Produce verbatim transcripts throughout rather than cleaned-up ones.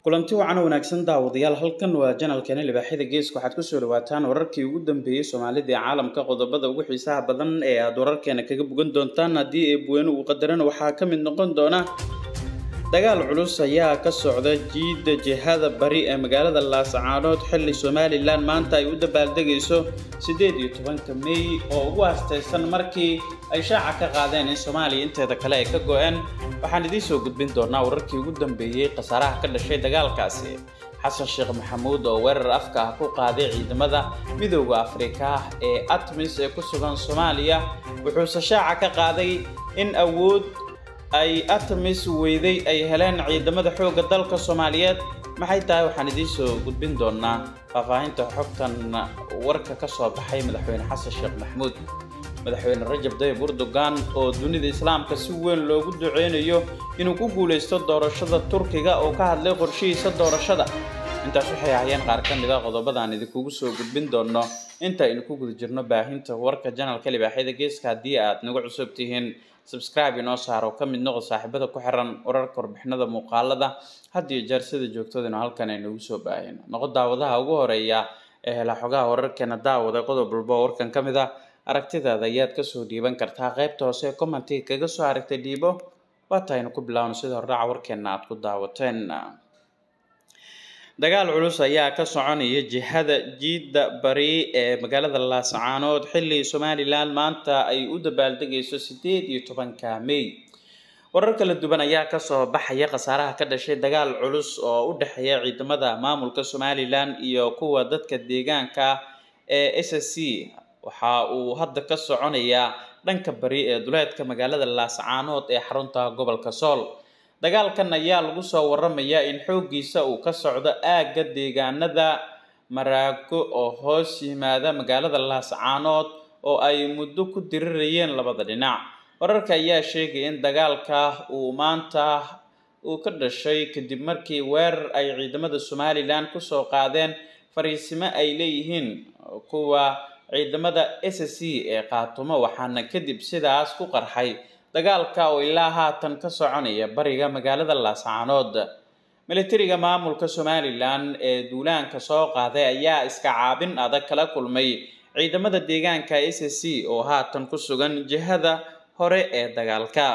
kulanti wacan wanaagsan daawadayaal halkan waa channelkeena libaaxida geeska waxaad ku soo dhawaataan wararkii ugu dambeeyay Soomaalida ee caalamka qodobada ugu xiisaha badan ee aad wararkeena kaga bogan doontaan hadii ay buweenu uu qadarana waxa ka mid noqon doona dagaal culus ayaa ka socda jiida jihada bari ee magaalada Laascaanood xilli Somaliland maanta ay u dabaaldegayso sideed iyo tobanka May oo ugu aastaysan markii ay shaaca ka qaadeen in Soomaaliya inteeda kale ay ka go'een waxaan idin soo gudbin doonaa wararkii ugu dambeeyay qasaaraha ka dhashay dagaalkaasi xasan sheekh maxamuud oo weerar afka ah ku qaaday ciidamada midowga Afrika ee ATMIS ee ku sugan Soomaaliya wuxuu shaaca ka qaaday in awood ay ATMIS weyday ay heleen ciidamada xoogga dalka Soomaaliyeed maxay tahay waxaan idin soo gudbin doonaa faahfaahinta xogtan warka ka soo baxay madaxweyne xasan sheekh maxamuud madaxweyne Rajab Tayyip Erdogan oo dunida islaamka si weyn loogu duceynayo inuu ku guuleysto doorashada Turkiga oo ka hadlay qorshihiisa doorashada intaas waxay ahaayeen qaar ka mid ah qodobadaan idinku soo gudbin doono inta aynu ku guda jirno baahinta warka channelka libaaxida geeska hadii aad nagu cusub tihiin subscribe inoo saaro ka mid noqo saaxiibada ku xiran wararka warbixinada muuqaalada hadii jeer sida joogtadana halkan ay nagu soo baahino noqo daawadaha ugu horeeya ee hela xogaha wararkeena daawada qodob walba warkan ka mid ah aragtidaada ayaad ka soo dhiiban kartaa qaybta hoose comment kaga soo aragtay dhiibo waataynu ku bilaawno sida raaca warkeena aad ku daawateen dagaal culus ayaa ka soconaya jihada jiida bari ee magaalada Laascaanood xilli Somaliland maanta ay u dabaaldegayso sideed iyo tobanka May warar kala duwan ayaa ka soo baxaya qasaaraha ka dhashay dagaal culus oo u dhaxeeya ciidamada maamulka Somaliland iyo kuwa dadka deegaanka ee S S C waxa uu hadda ka soconaya dhanka bari ee duleedka magaalada Laascaanood ee xarunta gobolka Sool dagaalkan ayaa lagu soo waramayaa in xoogiisa uu ka socdo aaga deegaanada Maraago oo hoos yimaada magaalada Laascaanood oo ay muddo ku dirirayeen labada dhinac wararka ayaa sheegay in dagaalka uu maanta uu ka dhashay kadib markii weerar ay ciidamada Somaliland ku soo qaadeen fariisimo ay leeyihiin kuwa ciidamada S S C ee qaatumo waxaana kadib sidaas ku qarxay dagaalka oo ilaa haatan ka soconaya bariga magaalada Laascaanood militariga maamulka Somaliland ee duulaanka soo qaaday ayaa iska caabin adag kala kulmay ciidamada deegaanka S S C oo haatan ku sugan jihada hore ee dagaalka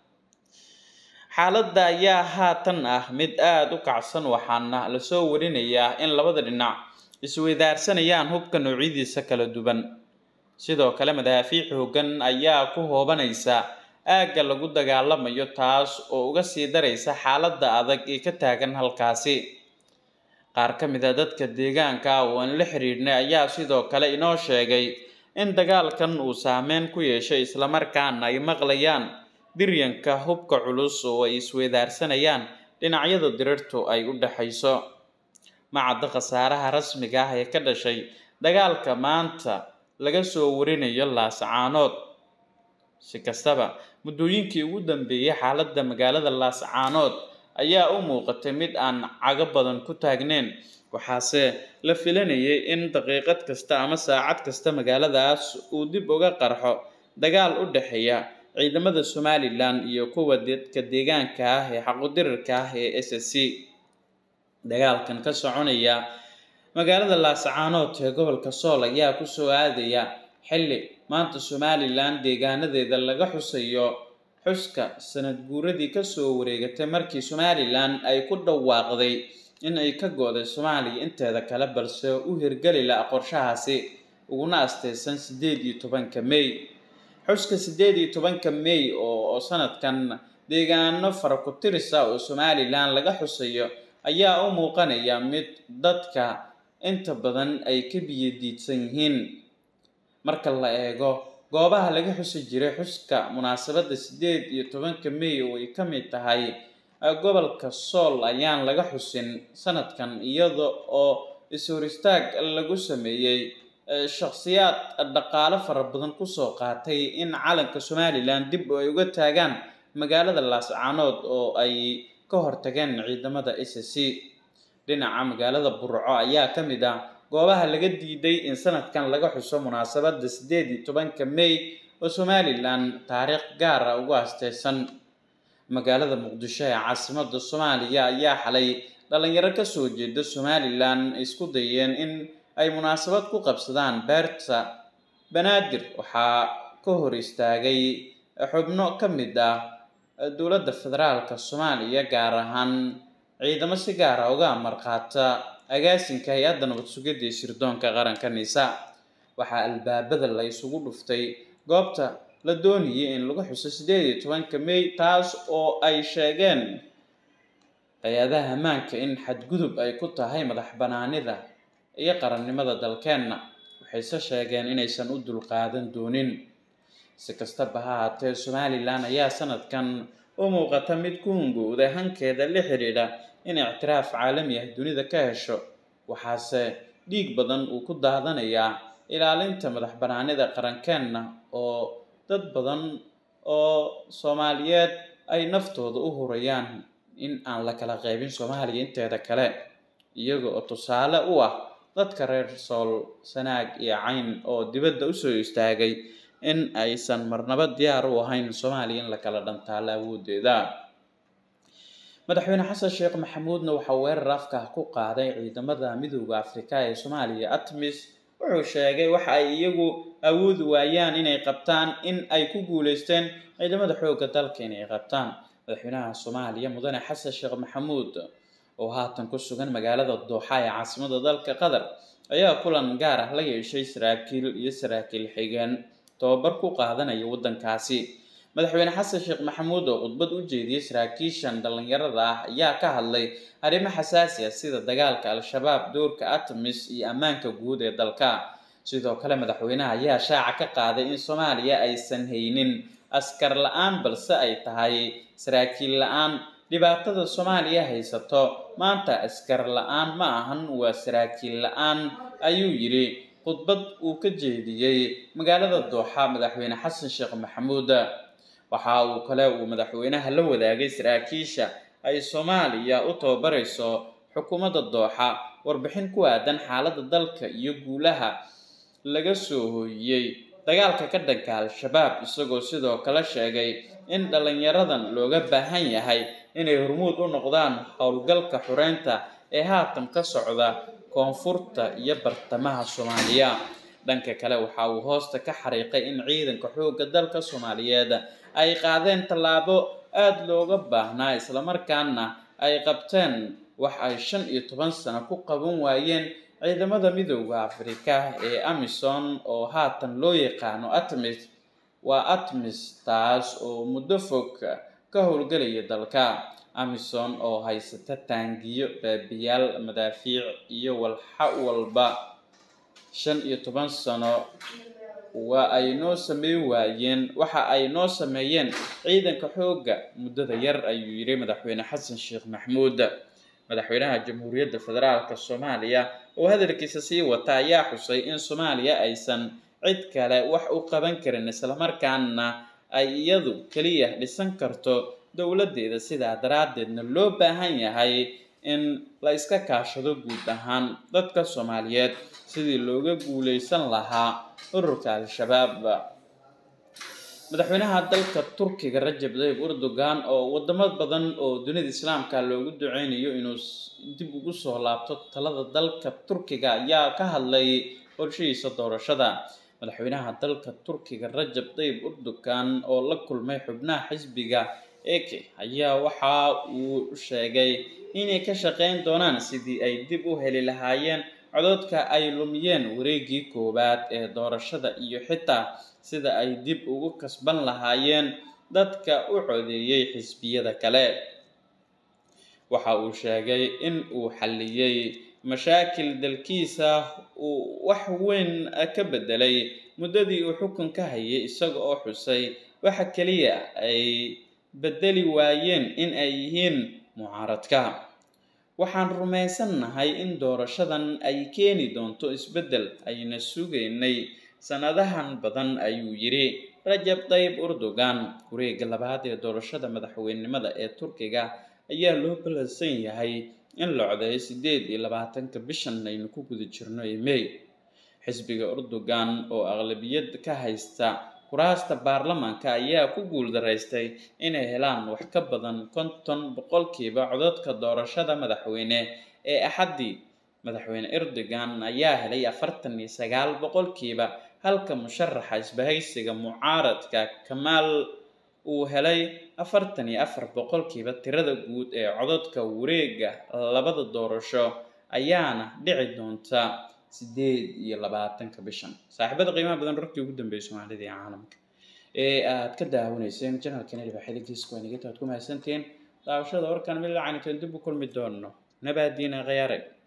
xaaladda ayaa haatan ah mid aad u kacsan waxaana la soo warinayaa in labada dhinac isweydaarsanayaan hubka noocyadiisa kala duwan sidoo kale madaafiic hoogan ayaa ku hoobanaysa aaga lagu dagaalamayo taas oo uga sii daraysa xaaladda adag ee ka taagan halkaasi qaar ka mid ah dadka deegaanka oo aan la xiriirnay ayaa sidoo kale inoo sheegay in dagaalkan uu saameyn ku yeeshay isla markaana ay maqlayaan diryanka hubka culus oo ay isweydaarsanayaan dhinacyada dirirtu ay u dhaxayso macadda qasaaraha rasmiga ah ee ka dhashay dagaalka maanta laga soo warinayo Laascaanood si kastaba muddooyinkii ugu dambeeyay xaaladda magaalada Laascaanood ayaa u muuqatay mid aan caga badan ku taagneyn waxaase la filanayay in daqiiqad kasta ama saacad kasta magaaladaas uu dib uga qarxo dagaal u dhaxeeya ciidamada Somaliland iyo kuwa dadka deegaanka ah ee xaquudirirka ah ee S S C dagaalkan ka soconaya magaalada Laascaanood ee gobolka Sool ayaa ku soo aadaya xilli maanta Somaliland deegaanadeeda laga xusayo xuska sanad guuradii ka soo wareegatay markii Somaliland ay ku dhawaaqday in ay ka go'day Soomaaliya inteeda kale balse u hirgali la qorshahaasi uguna astaysan sideed iyo tobanka May xuska sideed iyo tobanka May oo sanadkan deegaano fara ku tirisa oo Somaliland laga xusayo ayaa u muuqanaya mid dadka inta badan ay ka biyadiidsan yihiin marka la eego goobaha laga xusi jiray xuska munaasabada sideed iyo tobanka May oo ay ka mid tahay gobolka Sool ayaan laga xusin sanadkan iyada oo is-horistaag lagu sameeyay shakhsiyaad dhaqaale fara badan ku soo qaatay in calanka Somaliland dib ay uga taagaan magaalada Laascaanood oo ay ka hortageen ciidamada S S C dhinaca magaalada Burco ayaa ka mid ah goobaha laga diiday in sanadkan laga xuso munaasabada sideed iyo tobanka May oo Somaliland taariikh gaar ah ugu aastaysan magaalada Muqdisho ee caasimadda Soomaaliya ayaa xalay dhalinyaro ka soo jeeda Somaliland isku dayeen in ay munaasabad ku qabsadaan beerta Banaadir waxaa ka hor istaagay xubno ka mid ah dowladda federaalka Soomaaliya gaar ahaan ciidamo si gaar ah uga marqaata agaasinka hay'adda nabad sugidda iyo sirdoonka qaranka NISA. waxaa albaabada la isugu dhuftay goobta la doonayay in lagu xuso sideed iyo tobanka May taas oo ay sheegeen hay'adaha ammaanka in xadgudub ay ku tahay madax banaanida iyo qarannimada dalkeena. waxayse sheegeen inaysan u dulqaadan doonin. si kastaba ha ahaatee Somaliland ayaa sanadkan u muuqata mid ku hungowday hankeeda la xiriira in ictiraaf caalami ah dunida ka hesho, waxaase dhiig badan uu ku daadanayaa ilaalinta madax banaanida qarankeena oo dad badan oo Soomaaliyeed ay naftooda u hurayaan in aan la kala qaybin Soomaaliya inteeda kale, iyaga oo tusaale u ah dadka reer Sool, Sanaag iyo Cayn oo dibadda u soo istaagay in aysan marnaba diyaar u ahayn Soomaaliya in la kala dhantaalo awoodeeda. madaxweyne xasan sheekh maxamuudna waxa uu weerar afka ku qaaday ciidamada midowga Afrika ee Soomaaliya ATMIS. wuxuu sheegay waxa ay iyagu awood waayaan inay qabtaan in ay ku guuleysteen ciidamada xoogga dalka inay qabtaan. madaxweynaha Soomaaliya mudane xasan sheekh maxamuud oo haatan ku sugan magaalada Dooxa ee caasimadda dalka Qatar ayaa kulan gaar ah la yeeshay saraakiil iyo saraakiil xigeen tababar ku qaadanaya waddankaasi. madaxweyne xasan sheekh maxamuud oo khudbad u jeediyay saraakiishan dhalinyarada ah ayaa ka hadlay arrimo xasaasi ah sida dagaalka Al-Shabaab, doorka ATMIS iyo ammaanka guud ee dalka. sidoo kale madaxweynaha ayaa shaaca ka qaaday in Soomaaliya aysan haynin askar la'aan balse ay tahay saraakiil la'aan. dhibaatada Soomaaliya haysato maanta askar la'aan ma ahan, waa saraakiil la'aan, ayuu yiri khudbad uu ka jeediyay magaalada Dooxa madaxweyne xasan sheekh maxamuud. waxa uu kale uu madaxweynaha la wadaagay saraakiisha ay Soomaaliya u tababarayso xukuumadda Dooxa warbixin ku aadan xaaladda dalka iyo guulaha laga soo hooyay dagaalka ka dhanka Al-Shabaab, isagoo sidoo kale sheegay in dhalinyaradan looga baahan yahay inay hormuud u noqdaan howlgalka xureynta ee haatan ka socda koonfurta iyo bartamaha Soomaaliya. dhanka kale waxa uu hoosta ka xariiqay in ciidanka xoogga dalka Soomaaliyeed ay qaadeen tallaabo aad looga baahnaa isla markaana ay qabteen wax ay shan iyo toban sano ku qaban waayeen ciidamada midowga Afrika ee AMISOM oo haatan loo yaqaano ATMIS. waa ATMIS taas oo muddo fog ka howlgalaya dalka. AMISOM oo haysata taangiyo, baabiyaal, madaafiic iyo walxa walba shan iyo toban sano waa ay noo sameey waayeen waxa ay noo sameeyeen ciidanka xoogga muddada yar, ayuu yiri madaxweyne xasan sheekh maxamuud. madaxweynaha jamhuuriyadda federaalka Soomaaliya oo hadalkiisa sii wata ayaa xusay in Soomaaliya aysan cid kale wax u qaban karin isla markaana ay iyadu kaliya dhisan karto dowladeeda, sidaa daraadeedna loo baahan yahay in la iska kaashado guud ahaan dadka Soomaaliyeed sidii looga guuleysan lahaa ururka Al-Shabaab. madaxweynaha dalka Turkiga Rajab Tayyip Erdogan oo wadamo badan oo dunida Islaamka loogu duceynayo inuu dib ugu soo laabto talada dalka Turkiga ayaa ka hadlay qorshihiisa doorashada. madaxweynaha dalka Turkiga Rajab Tayyip Erdogan oo la kulmay xubnaha xisbiga A K ayaa waxa uu sheegay inay ka shaqeyn doonaan sidii ay dib u heli lahaayeen codadka ay lumiyeen wareegii koowaad ee doorashada iyo xitaa sida ay dib ugu kasban lahaayeen dadka u codeeyay xisbiyada kale. waxa uu sheegay in uu xalliyay mashaakil dalkiisa uu wax weyn ka bedelay muddadii uu xukunka hayay, isaga oo xusay waxa kaliya ay bedeli waayeen in ay yihiin mucaaradka. waxaan rumaysanahay in doorashadan ay keeni doonto isbedel ayna sugaynay sanadahan badan, ayuu yiri Rajab Tayyip Erdogan. wareegga labaad ee doorashada madaxweynenimada ee Turkiga ayaa loo ballansan yahay in la codeeyo sideed iyo labaatanka bishan aynu ku guda jirno ee May. xisbiga Erdogan oo aqlabiyad ka haysta kuraasta baarlamaanka ayaa ku guuldaraystay inay helaan wax ka badan konton boqolkiiba codadka doorashada madaxweyne ee axaddii. Madaxweyne Erdogan ayaa helay afartan iyo sagaal boqolkiiba halka musharaxa isbahaysiga mucaaradka Kemal uu helay afartan iyo afar boqolkiiba. Tirada guud ee codadka wareegga labada doorasho ayaana dhici doonta sideed iyo labaatanka bishan. Saaxiibada qiimaha badan rarkii ugu dambeeyay Soomaalida iyo caalamka ee aad ka daawanayseen channelkan Libaaxyada Geeska waa ku mahadsantiin daawashada warkan mid la caaniteen dib u kulmi doono. Nabadiina khiyaare.